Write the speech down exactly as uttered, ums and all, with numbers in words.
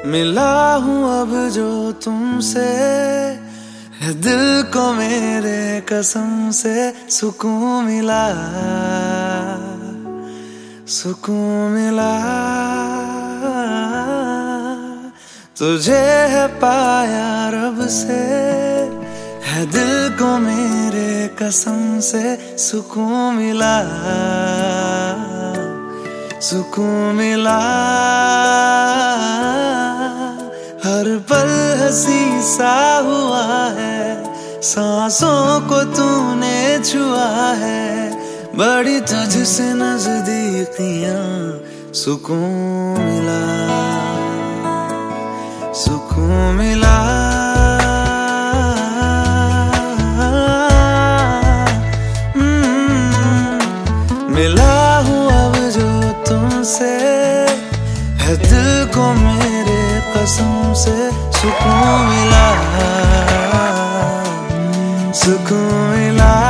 मिला हूँ अब जो तुमसे, है दिल को मेरे कसम से सुकून मिला, सुकून मिला। तुझे है पाया रब से, है दिल को मेरे कसम से सुकून मिला, सुकून मिला। हर पल हंसी सा हुआ है, सांसों को तूने छुआ है, बड़ी तुझसे नजदीकियां, सुकून मिला, सुकून मिला। मिला हूँ अब जो तुमसे, है दिल को मेरे कसम से सुकून मिला, सुकून मिला।